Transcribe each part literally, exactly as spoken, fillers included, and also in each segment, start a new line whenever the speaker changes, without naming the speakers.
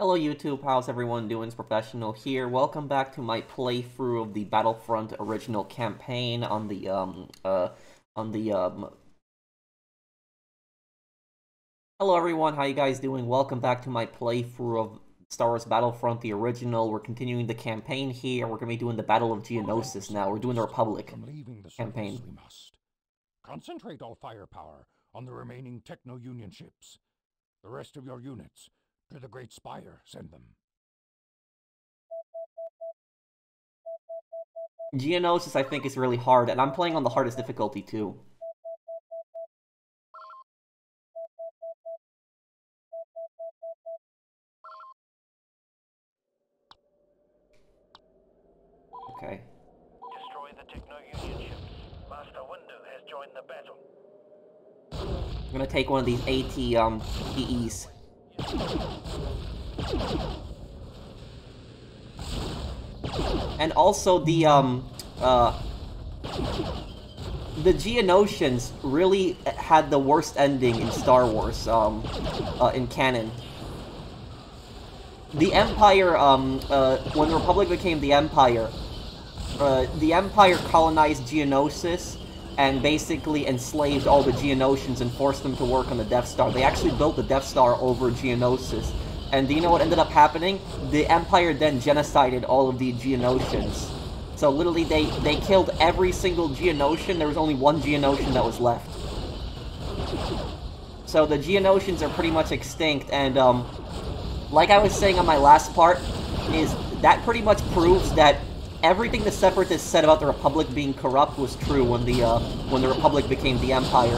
Hello YouTube, how's everyone doing? It's Professional here. Welcome back to my playthrough of the Battlefront original campaign on the, um, uh, on the, um... Hello everyone, how you guys doing? Welcome back to my playthrough of Star Wars Battlefront, the original. We're continuing the campaign here. We're gonna be doing the Battle of Geonosis now. We're doing the Republic
From leaving the
campaign.
surface, we must concentrate all firepower on the remaining Techno-Union ships. The rest of your units, to the Great Spire, send them.
Geonosis, I think, is really hard, and I'm playing on the hardest difficulty, too. Okay.
Destroy the Techno-Union ships. Master Windu has joined the battle.
I'm gonna take one of these AT, um, P Es. And also the, um, uh... the Geonosians really had the worst ending in Star Wars, um, uh, in canon. The Empire, um, uh, when the Republic became the Empire, uh, the Empire colonized Geonosis and basically enslaved all the Geonosians and forced them to work on the Death Star. They actually built the Death Star over Geonosis. And do you know what ended up happening? The Empire then genocided all of the Geonosians. So literally they, they killed every single Geonosian. There was only one Geonosian that was left. So the Geonosians are pretty much extinct, and um, like I was saying on my last part, is that pretty much proves that everything the Separatists said about the Republic being corrupt was true when the, uh, when the Republic became the Empire.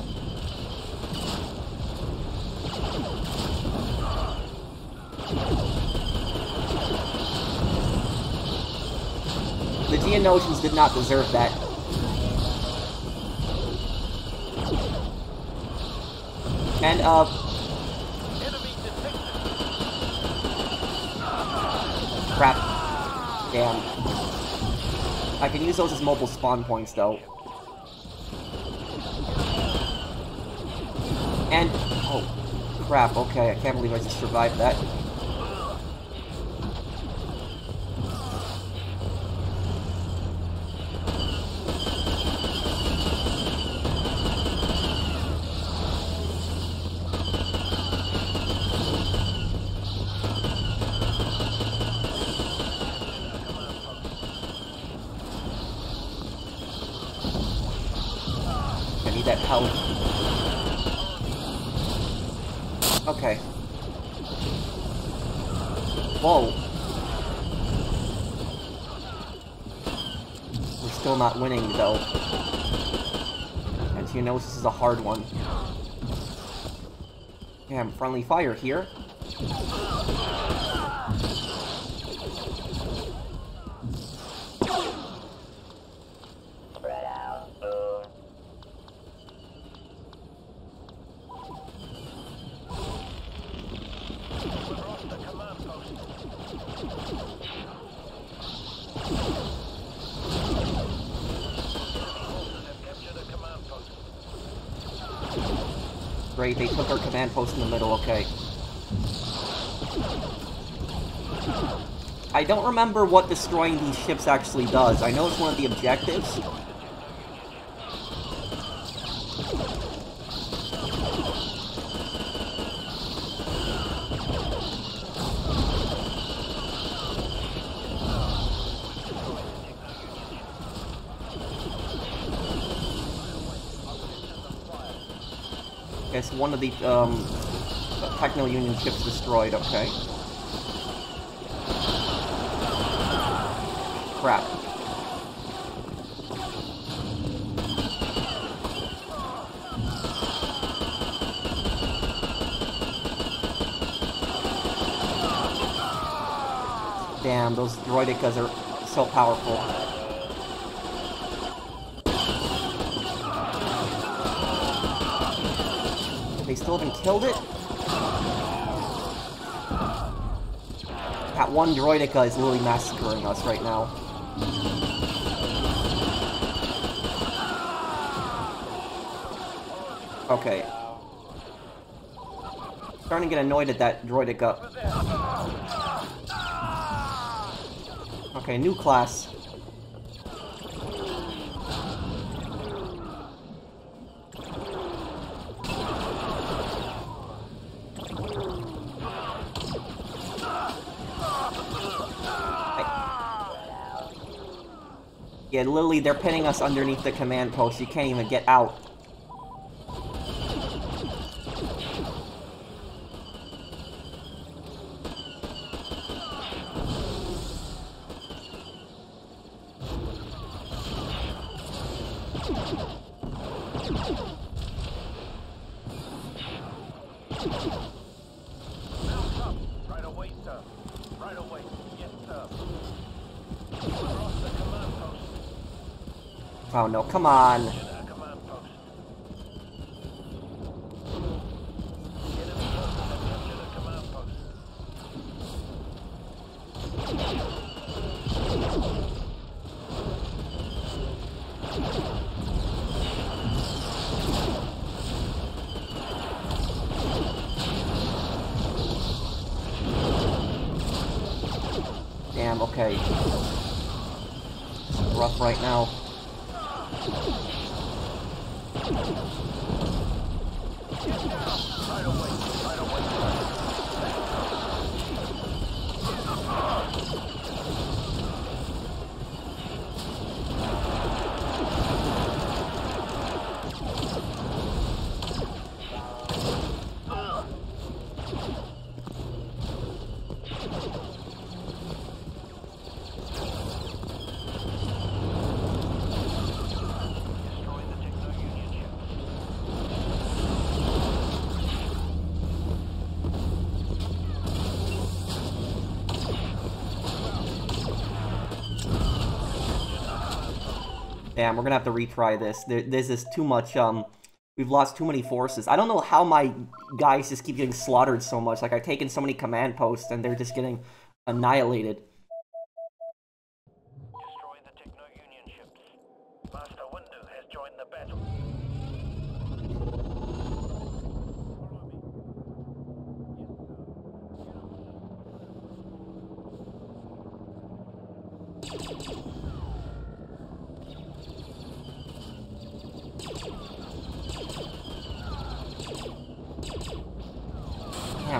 The Geonosians did not deserve that. And, uh... crap. Damn. I can use those as mobile spawn points, though. And... oh, crap, okay, I can't believe I just survived that. That help. Okay. Whoa. We're still not winning, though. And Geonosis is a hard one. Damn, friendly fire here. Great, they took our command post in the middle, okay. I don't remember what destroying these ships actually does. I know it's one of the objectives. It's one of the, um, Techno-Union ships destroyed, okay. Crap. Damn, those droidicas are so powerful. They still haven't killed it? That one droidica is literally massacring us right now. Okay. Starting to get annoyed at that droidica. Okay, new class. Yeah, literally, they're pinning us underneath the command post. You can't even get out.
Right away, sir. Right away. Yes, sir. Across the command post.
Oh no, come on.
To the command post. Enemy forces have captured a command post.
Damn, okay. Rough right now.
Right away. Right away. Destroy the Techno-Union ships.
Damn, we're gonna have to retry this. There, this is too much, um... We've lost too many forces. I don't know how my guys just keep getting slaughtered so much. Like, I've taken so many command posts, and they're just getting annihilated.
Destroy the Techno-Union ships. Master Windu has joined the battle.
Damn.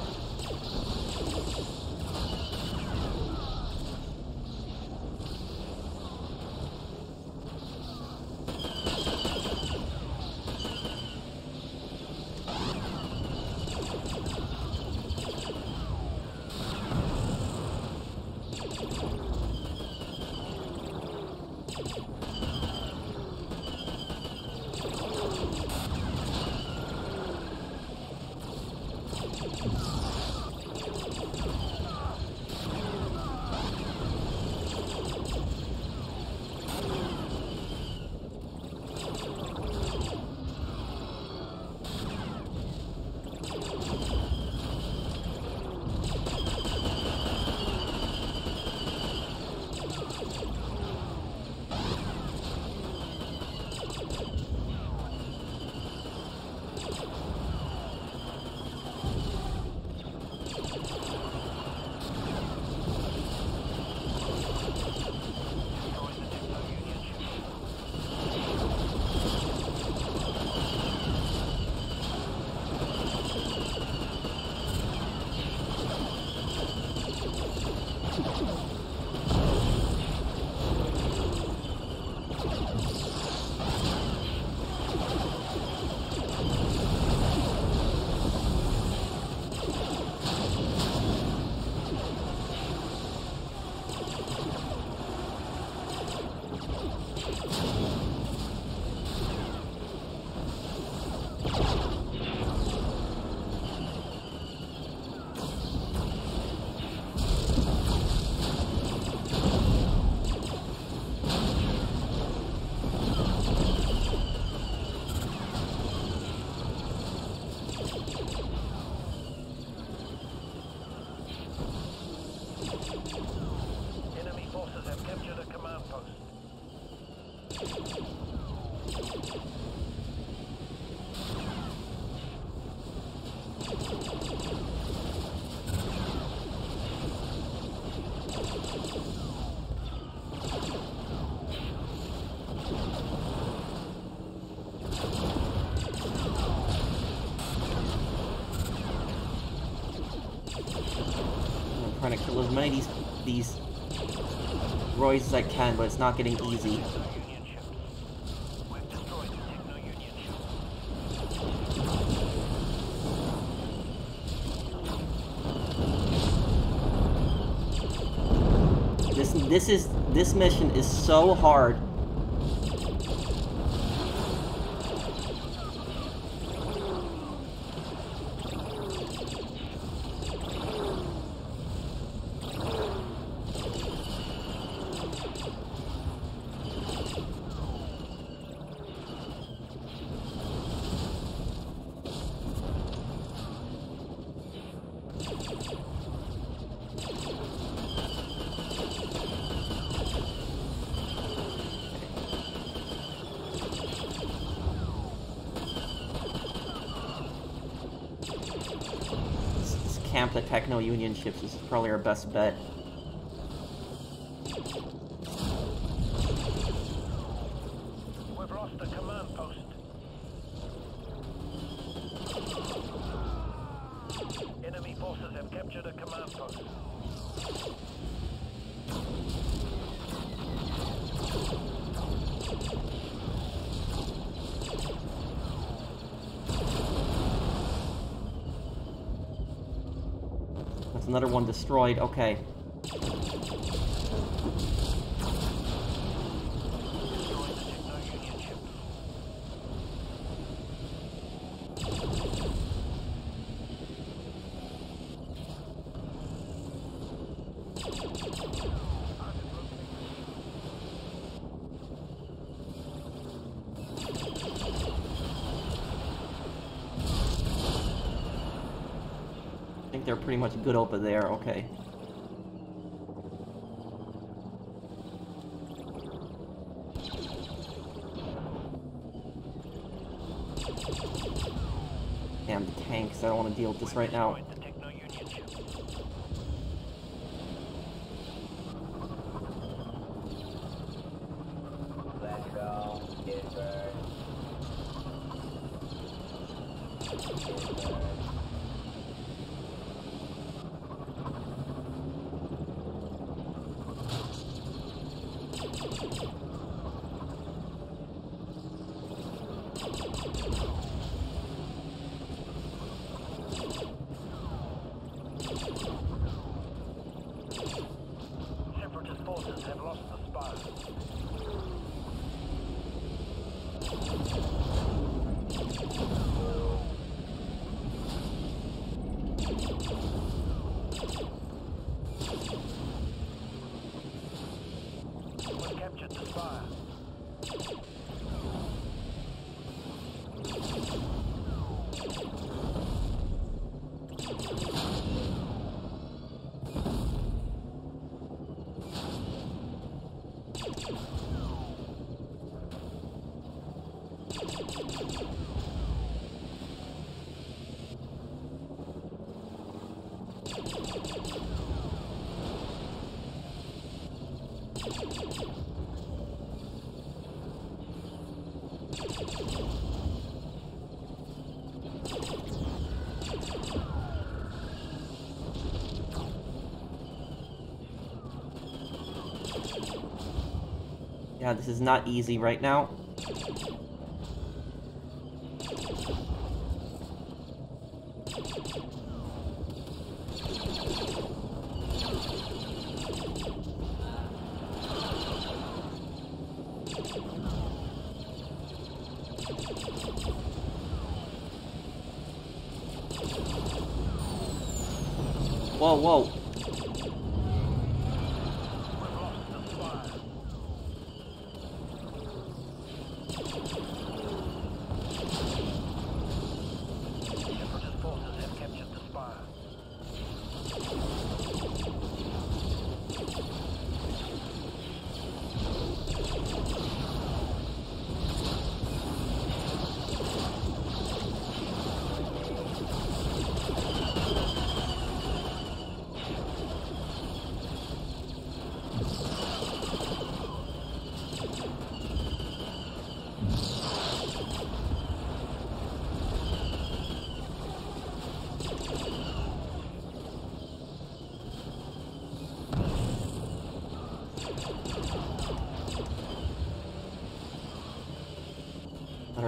Enemy forces have captured a command post.
I'm trying to kill as many of these, these droids as I can, but it's not getting easy. This, this is, this mission is so hard. Camp the Techno Union ships is probably our best bet.
We've lost the command post. Enemy forces have captured a command post.
That's another one destroyed. Okay. I think they're pretty much good over there. Okay. Damn the tanks, I don't want to deal with this right now.
Let's go. Get burned. Get burned. Separatist forces have lost the spire. We've captured the spire.
Yeah, this is not easy right now. Whoa, whoa.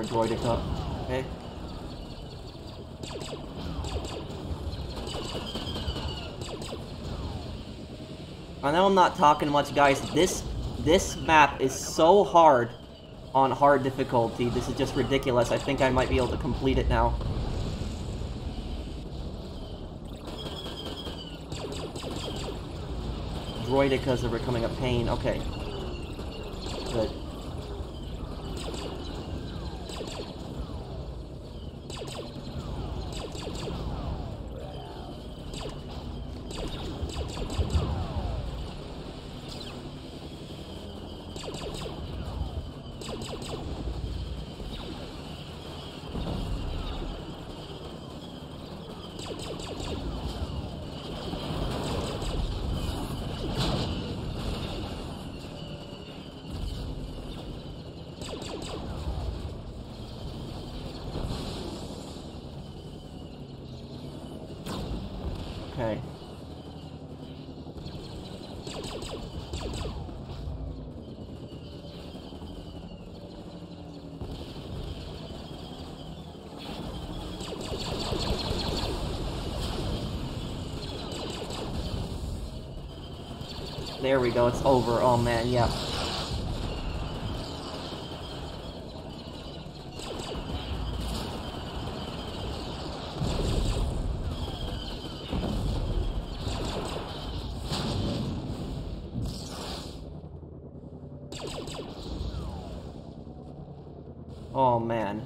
there, Droidica. Okay. I know I'm not talking much, guys. This this map is so hard on hard difficulty. This is just ridiculous. I think I might be able to complete it now. Droidicas are becoming a pain. Okay. Good. Okay. There we go, it's over. Oh man, yeah. Oh man.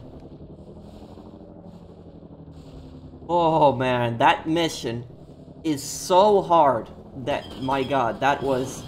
Oh man, that mission is so hard that, my god, that was...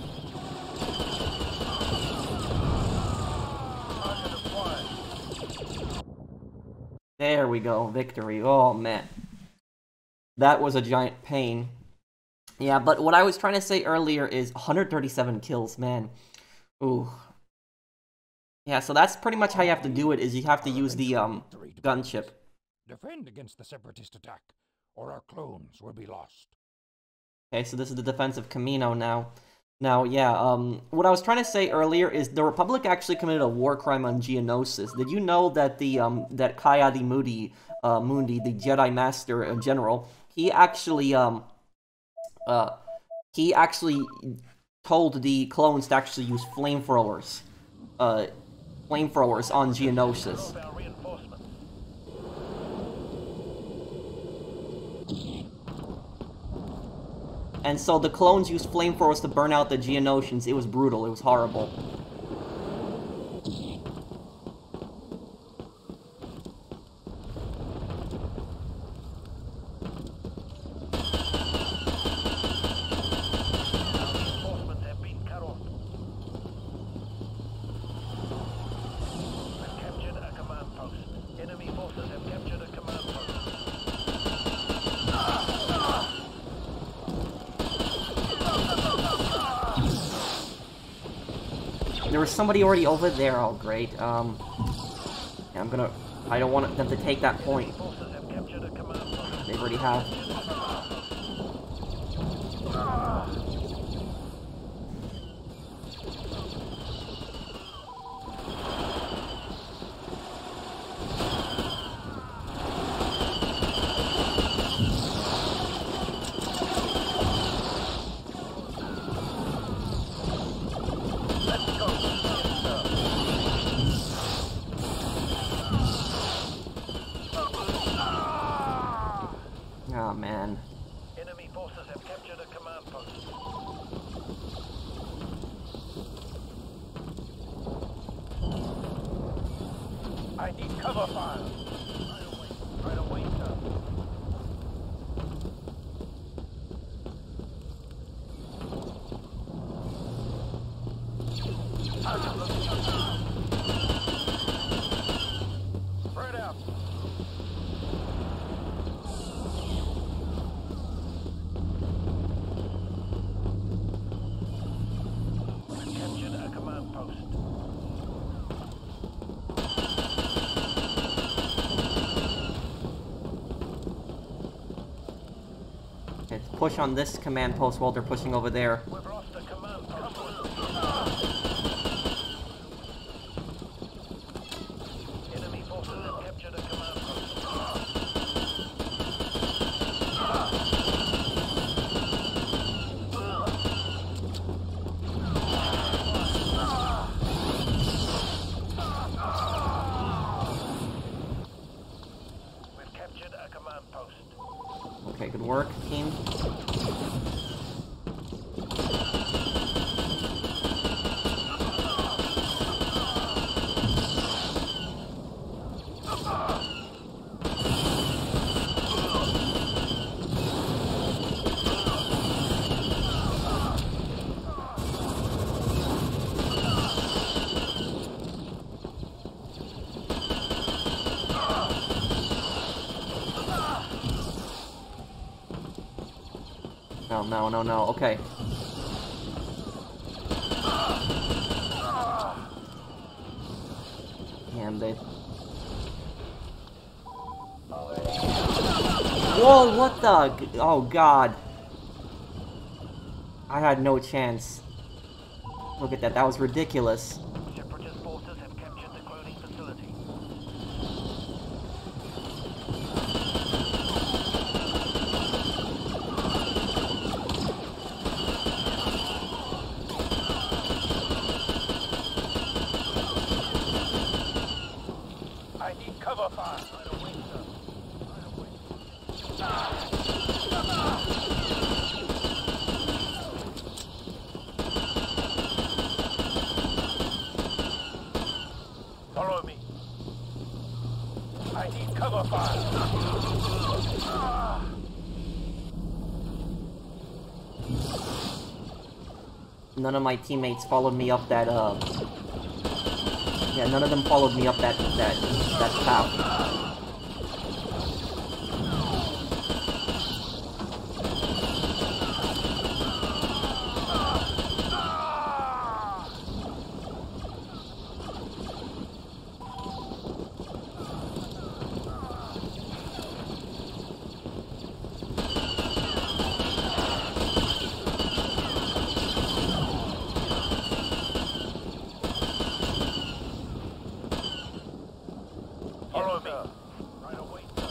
There we go, victory. Oh man. That was a giant pain. Yeah, but what I was trying to say earlier is one hundred thirty-seven kills, man. Ooh. Yeah, so that's pretty much how you have to do it, is you have to use the, um, gunship.
Defend against the Separatist attack, or our clones will be lost.
Okay, so this is the defense of Camino now. Now, yeah, um, what I was trying to say earlier is the Republic actually committed a war crime on Geonosis. Did you know that the, um, that Ki-Adi-Mundi, uh, Mundi, the Jedi Master uh, General, he actually, um, uh, he actually told the clones to actually use flamethrowers, uh, flamethrowers on Geonosis. And so the clones used flamethrowers to burn out the Geonosians. It was brutal. It was horrible.
Reinforcements have been cut off. I've captured a command post. Enemy forces have captured a command post.
There was somebody already over there. Oh, great. Um, yeah, I'm gonna... I don't want them to take that point. They already have. Oh, man.
Enemy forces have captured a command post. I need cover fire. Right away. Right away, sir. Spread out. Captured a command post.
Let's push on this command post while they're pushing over there.
We've lost a command post. Enemy forces
No, no, no, no. Okay. Damn, they... Whoa, what the... Oh, God. I had no chance. Look at that, that was ridiculous.
Separatist forces have captured the cloning facility. I need cover fire. Right away, sir. Right away. Ah! Follow me. I need cover fire. Ah!
None of my teammates followed me up that, uh... Yeah, none of them followed me up that, that, that path.
Follow me. Right away, sir.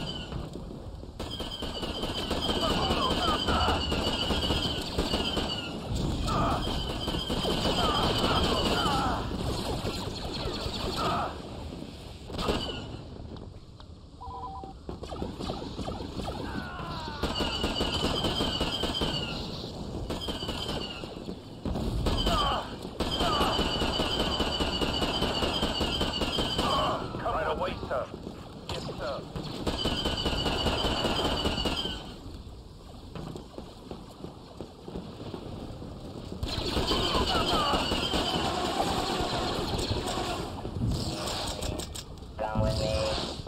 Right away, sir. Yes, sir.
Come with me.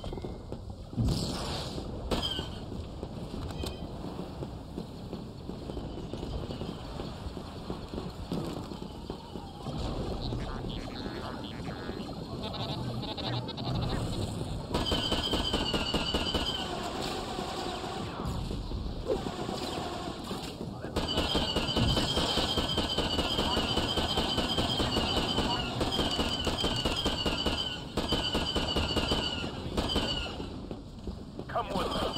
Come with me.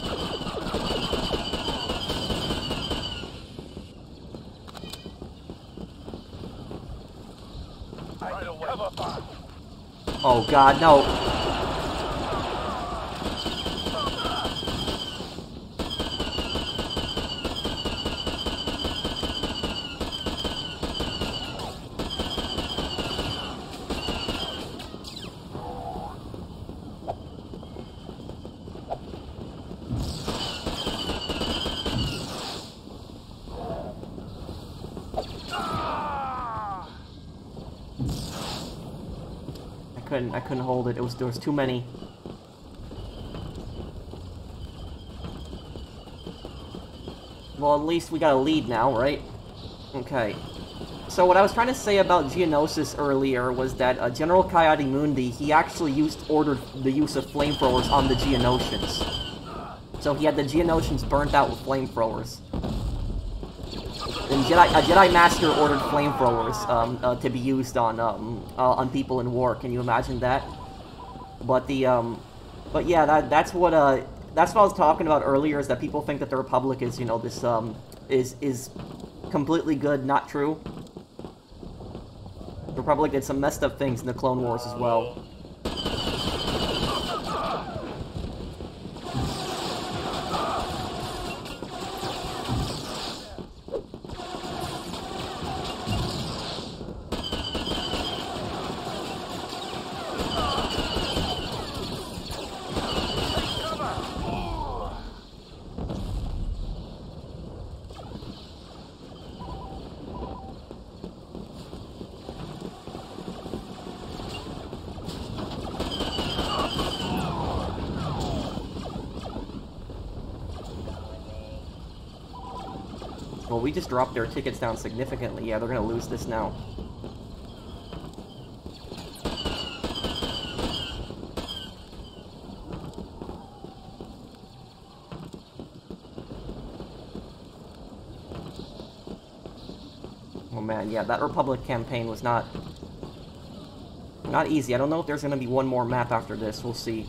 I need cover fire.
Oh, God, no. I couldn't, I couldn't hold it. It was, there was too many. Well, at least we got a lead now, right? Okay. So what I was trying to say about Geonosis earlier was that uh, General Coyote Mundi, he actually used ordered the use of flamethrowers on the Geonosians. So he had the Geonosians burnt out with flamethrowers. And Jedi, a Jedi Master ordered flamethrowers um, uh, to be used on um, uh, on people in war. Can you imagine that? But the um, but yeah, that that's what uh that's what I was talking about earlier. Is that people think that the Republic is you know this um is is completely good? Not true. The Republic did some messed up things in the Clone Wars as well. Well, we just dropped their tickets down significantly. Yeah, they're gonna lose this now. Oh man, yeah, that Republic campaign was not... not easy. I don't know if there's gonna be one more map after this. We'll see.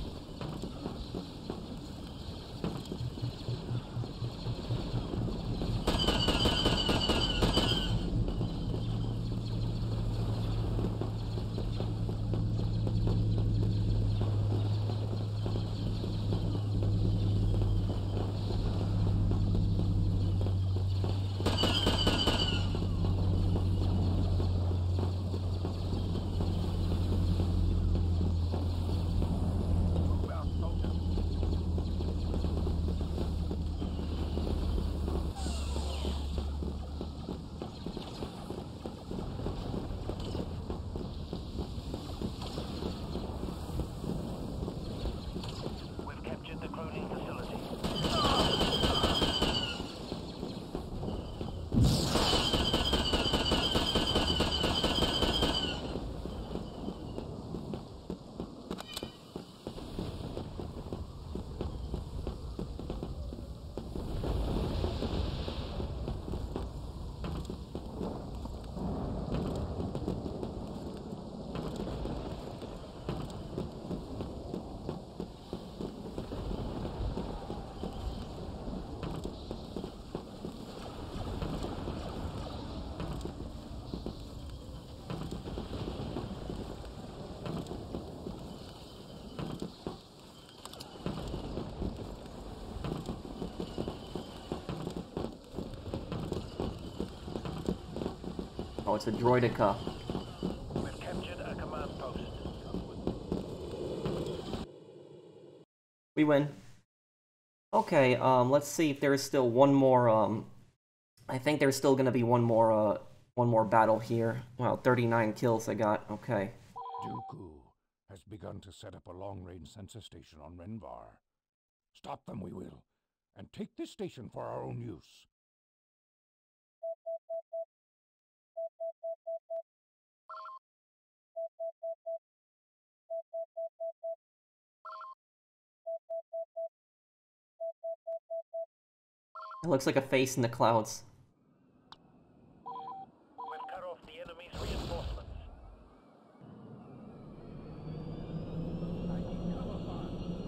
Oh, it's a droidica.
We've captured a command post.
We win. Okay, um, let's see if there's still one more, um... I think there's still gonna be one more, uh, one more battle here. Wow, thirty-nine kills I got, okay.
Dooku has begun to set up a long-range sensor station on Renvar. Stop them we will, and take this station for our own use.
It looks like a face in the clouds.
We've cut off the enemy's reinforcements. I need cover fire.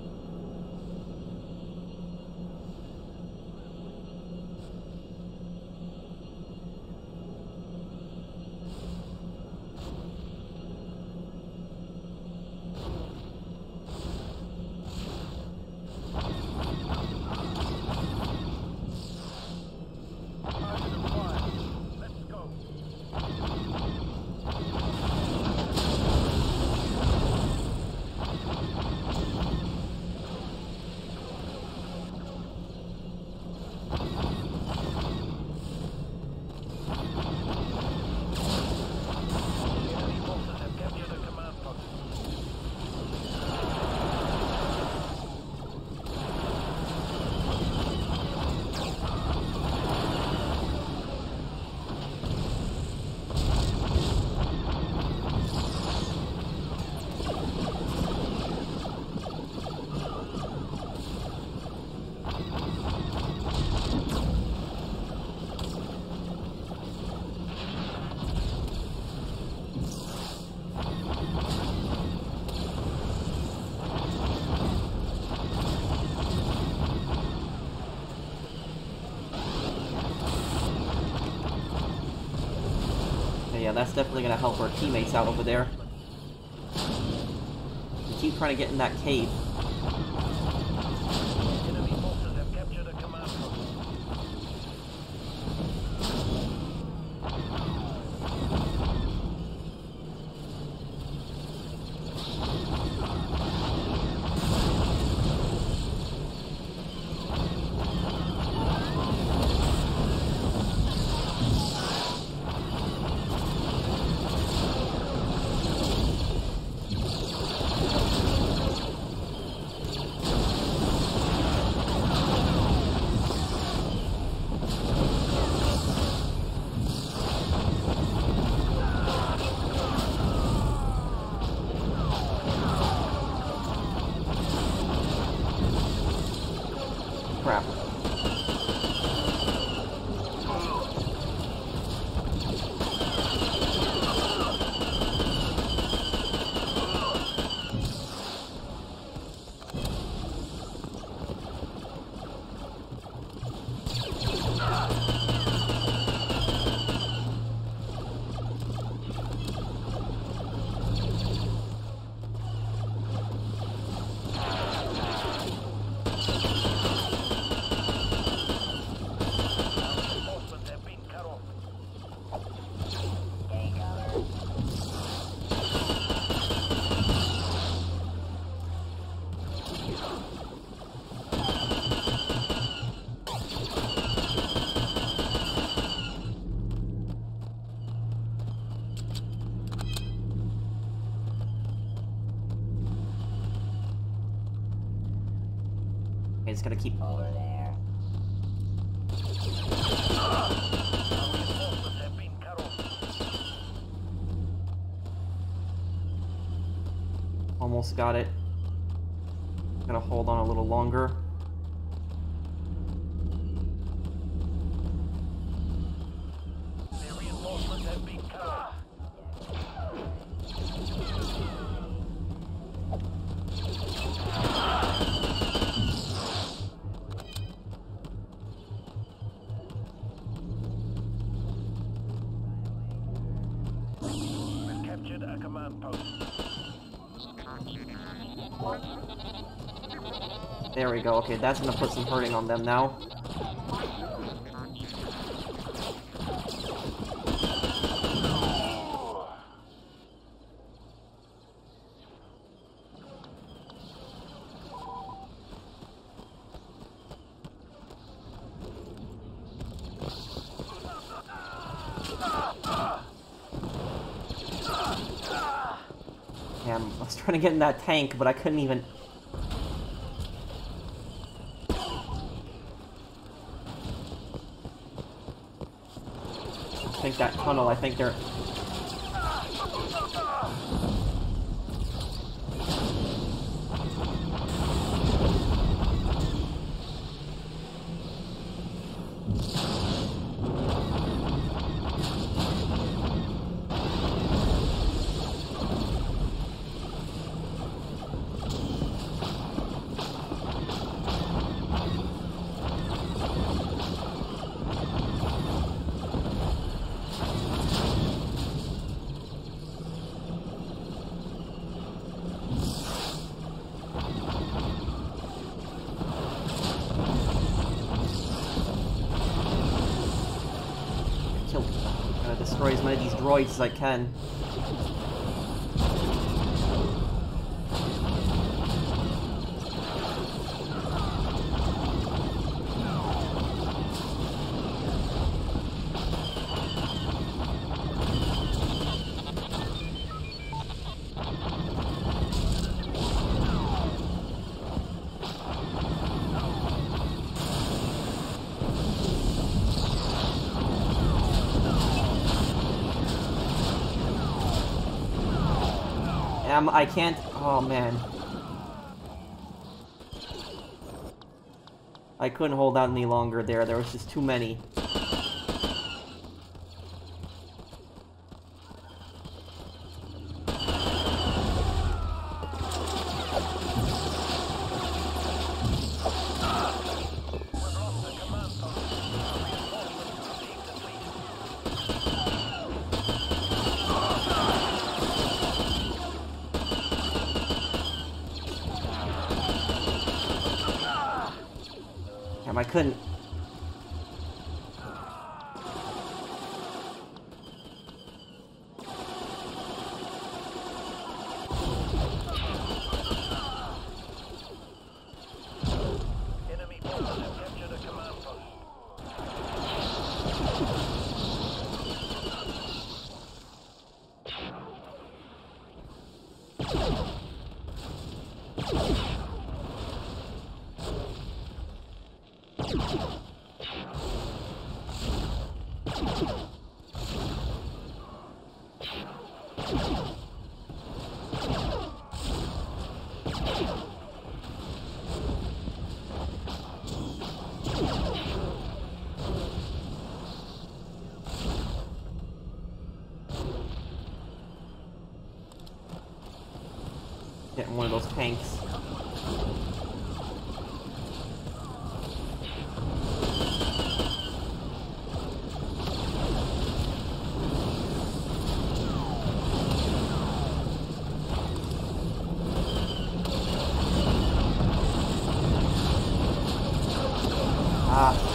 Yeah, that's definitely gonna help our teammates out over there. We keep trying to get in that cave.
Enemy forces have captured a command post.
it's gonna keep...
Over there.
Reinforcements have been cut off.
Almost got it. Gotta hold on a little longer.
Their reinforcements have been cut off. We've captured a command post.
There we go. Okay, that's gonna put some hurting on them now. Damn, I was trying to get in that tank, but I couldn't even... I think that tunnel, I think they're... Destroy as many of these droids as I can. Um, I can't... Oh, man. I couldn't hold out any longer there. There was just too many. I couldn't.
Enemy forces have captured a command post.
Getting one of those tanks. Ah.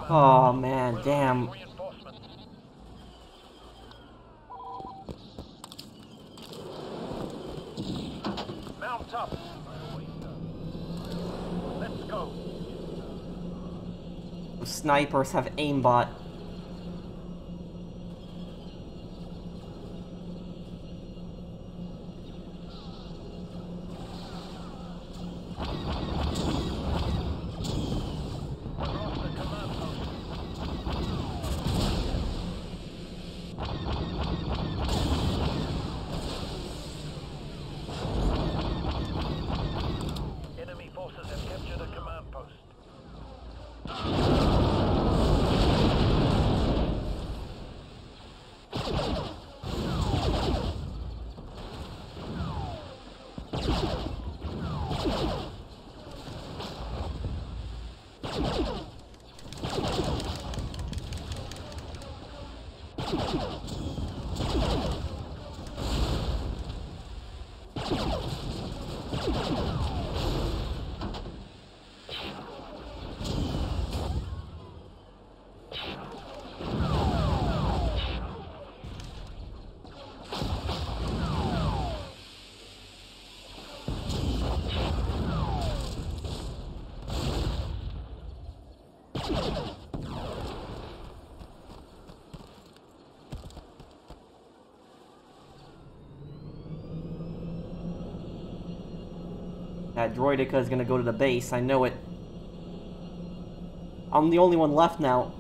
Oh man, damn.
Reinforcements. Mount up. Right away, sir. Let's go.
Snipers have aimbot.
Across the command post. Enemy forces have captured a command post. That droidica is gonna go to the base, I know it. I'm the only one left now.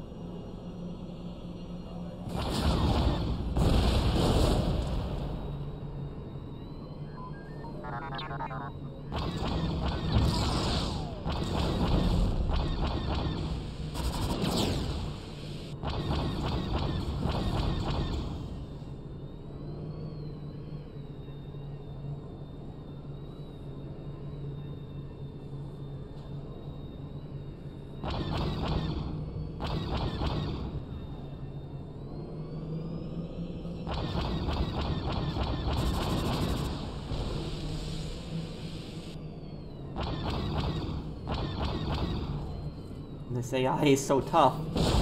This A I is so tough.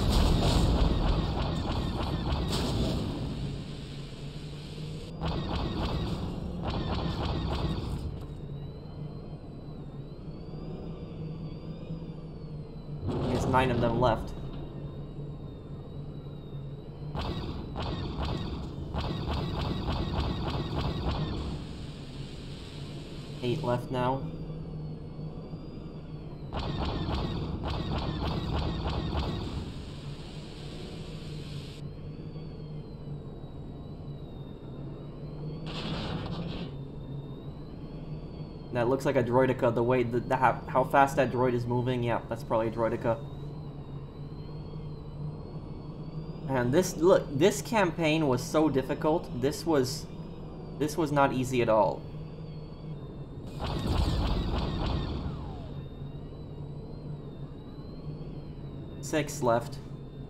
There's nine of them left. Eight left now. That looks like a droidica, the way, the, the how, how fast that droid is moving. Yeah, that's probably a droidica. And this, look, this campaign was so difficult. This was, this was not easy at all. Six left.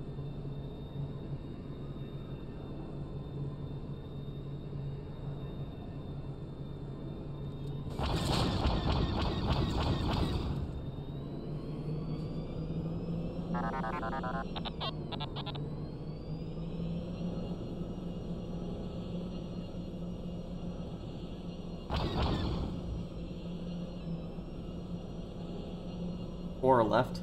Four left.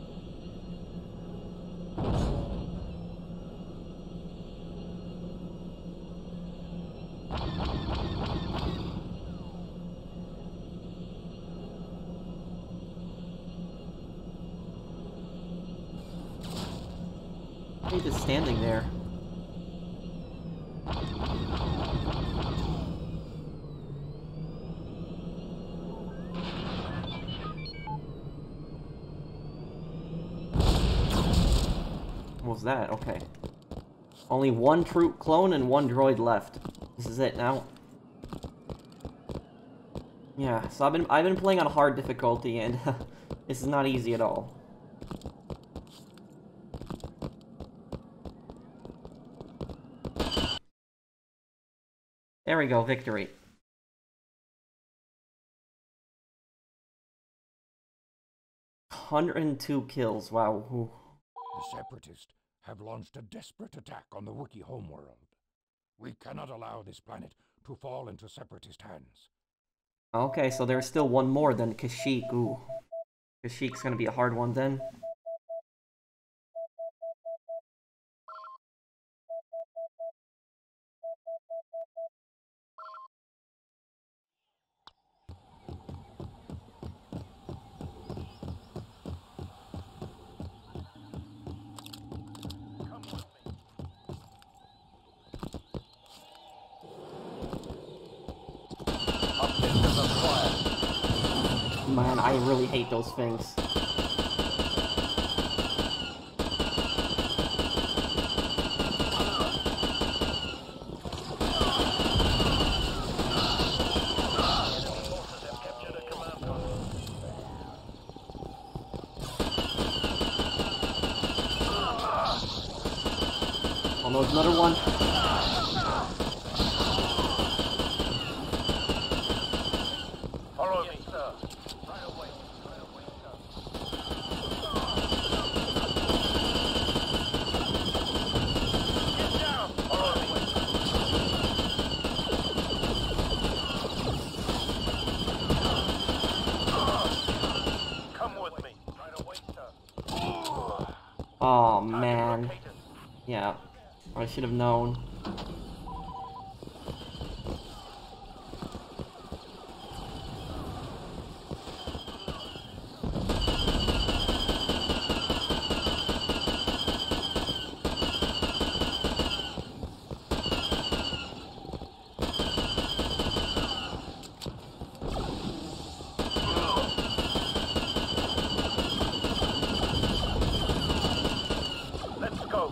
He's just standing there. What was that? Okay. Only one troop clone and one droid left. This is it now. Yeah, so I've been I've been playing on hard difficulty, and this is not easy at all. There we go, victory. one hundred two kills, wow. Ooh.
The Separatists have launched a desperate attack on the Wookiee homeworld. We cannot allow this planet to fall into Separatist hands.
Okay, so there's still one more than Kashyyyk. Ooh. Kashyyyk's gonna be a hard one then. Man, I really hate those things. Oh no, there's another one.
Follow me, sir. Right away. Right away, sir. Get down. Follow me. Come with me. Right away, sir.
Oh man. Yeah, I should have known.
Let's go.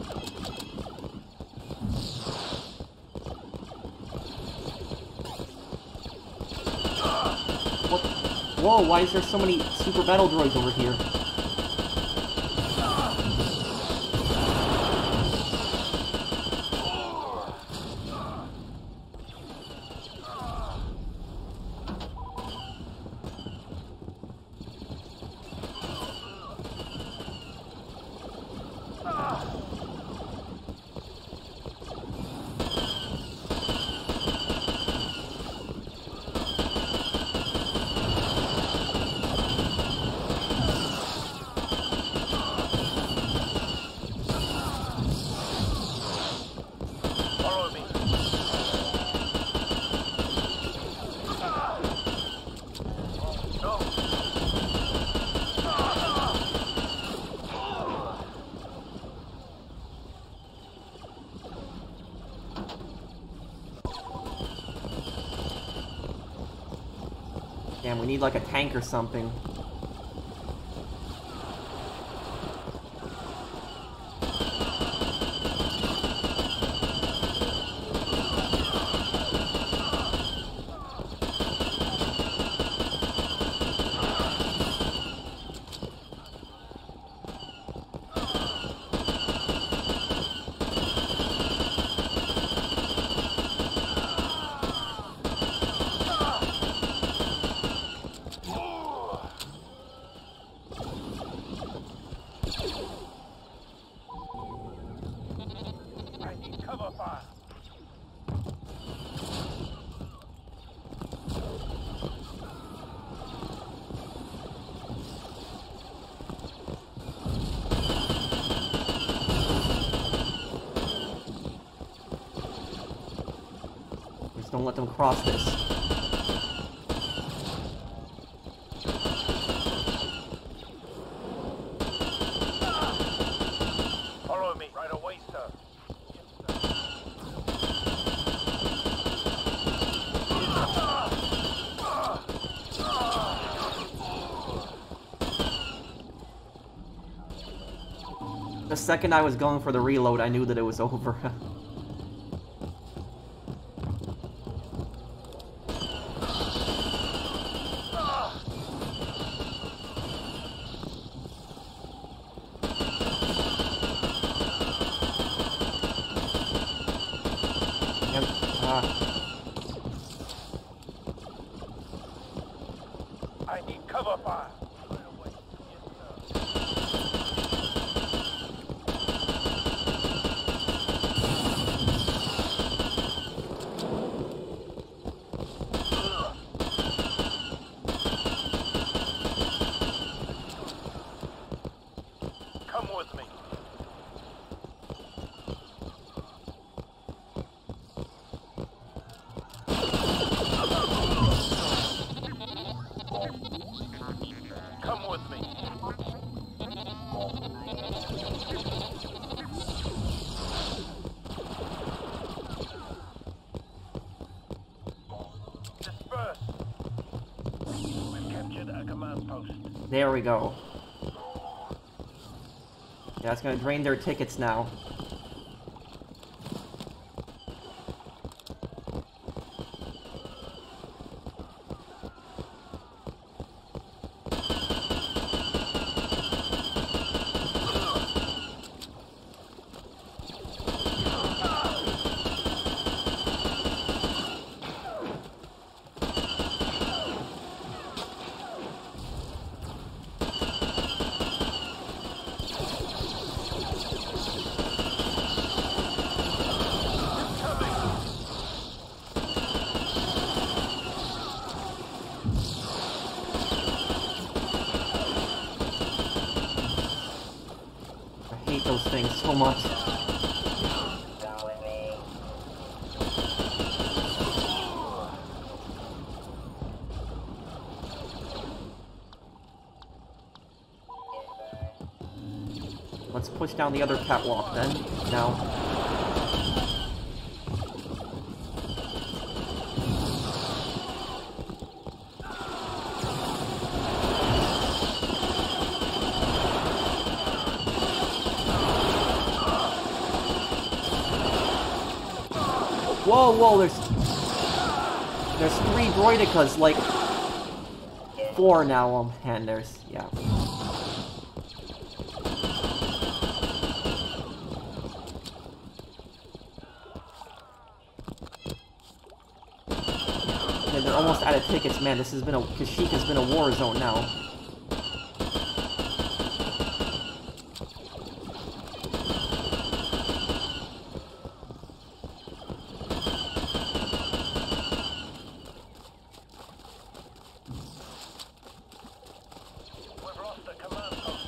What? Whoa, why is there so many super battle droids over here?
Follow me. No.
Damn, we need like a tank or something.
I need cover fire.
Just don't let them cross this.
Follow me. Right away, sir.
The second I was going for the reload, I knew that it was over. Yep. Ah.
I need cover fire. Right away. Yes, sir.
There we go. Yeah, it's gonna drain their tickets now. I hate those things so much.
Come with me.
Let's push down the other catwalk then. Now. Whoa, whoa, there's... There's three droidicas, like... Four now, um, and there's... yeah. And they're almost out of tickets, man. This has been a... Kashyyyk has been a war zone now.
We've lost the command post.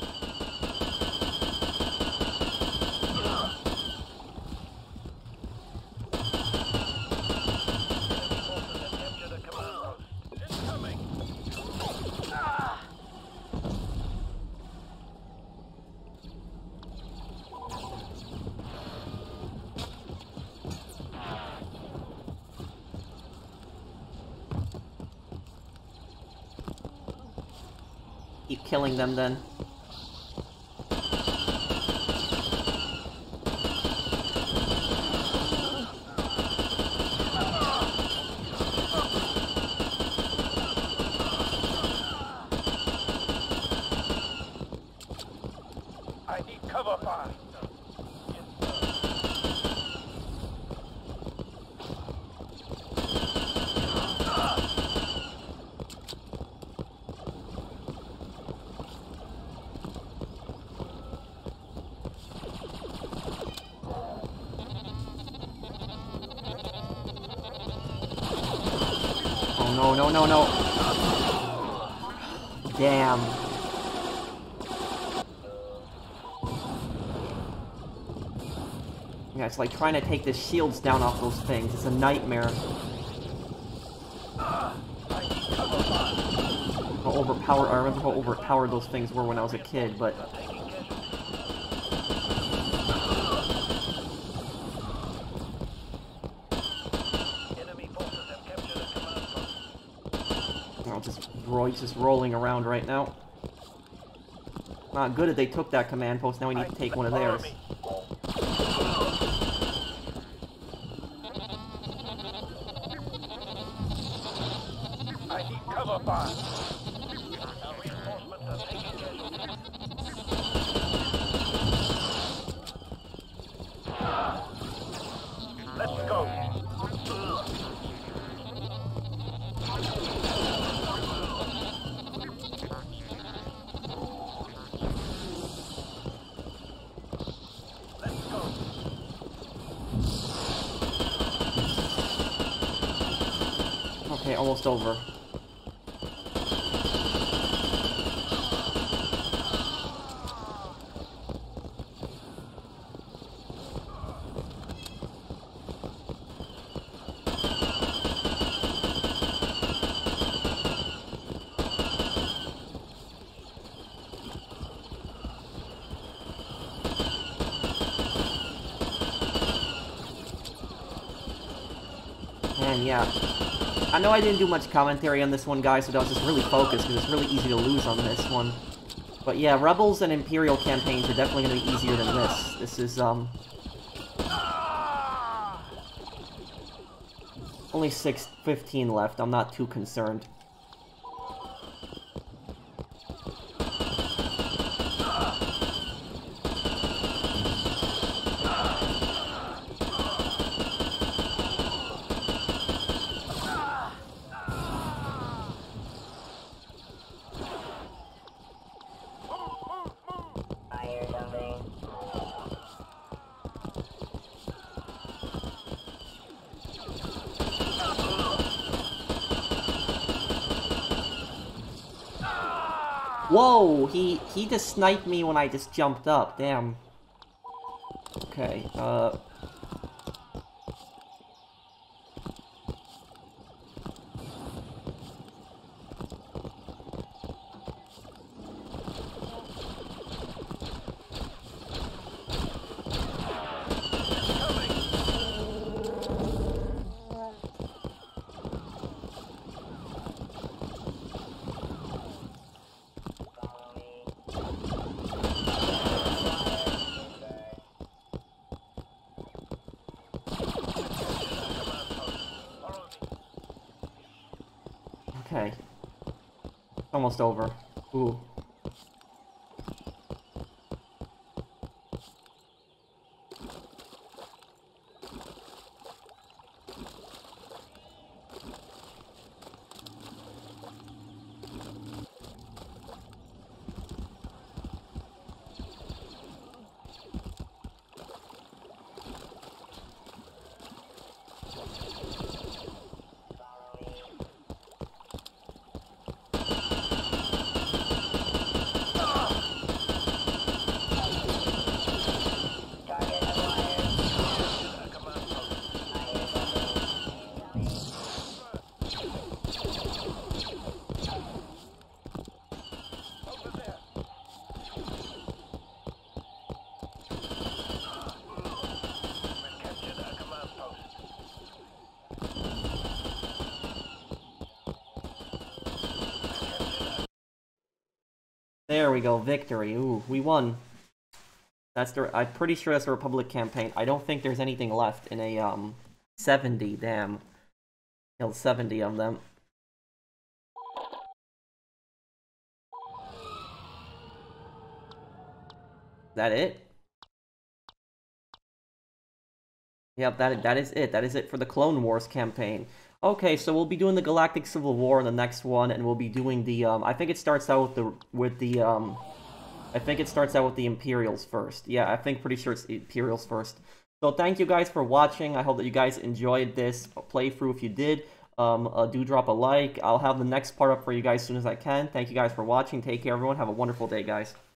Enemy forces have captured the command post. Incoming! Ah!
Keep killing them then.
I need cover fire.
Oh no, no, no, no. Damn. Yeah, it's like trying to take the shields down off those things. It's a nightmare. How overpowered, I remember how overpowered those things were when I was a kid, but...
Enemy forces have captured a command post.
Oh, just droids just rolling around right now. Not good that they took that command post, now we need to take one of theirs.
I need cover fire. Our reinforcements are taking casualties. Let's go. Let's go.
Okay, almost over. And yeah. I know I didn't do much commentary on this one, guys, so I was just really focused, because it's really easy to lose on this one. But yeah, Rebels and Imperial campaigns are definitely going to be easier than this. This is, um... only six fifteen left, I'm not too concerned.
I hear something.
Whoa! He he just sniped me when I just jumped up. Damn. Okay, uh... Okay. Almost over. Ooh. There we go, victory. Ooh, we won. That's the. I'm pretty sure that's the Republic campaign. I don't think there's anything left in a um seventy. Damn, killed seventy of them. That it? Yep, that that is it. That is it for the Clone Wars campaign. Okay, so we'll be doing the Galactic Civil War in the next one, and we'll be doing the, um, I think it starts out with the, with the, um, I think it starts out with the Imperials first. Yeah, I think pretty sure it's Imperials first. So thank you guys for watching. I hope that you guys enjoyed this playthrough. If you did, um, uh, do drop a like. I'll have the next part up for you guys as soon as I can. Thank you guys for watching. Take care, everyone. Have a wonderful day, guys.